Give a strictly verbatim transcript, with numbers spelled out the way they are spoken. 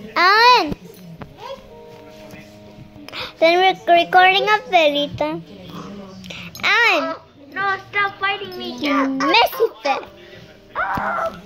Alan. Then we're recording a velita. Alan. No, stop fighting me. You messy fit.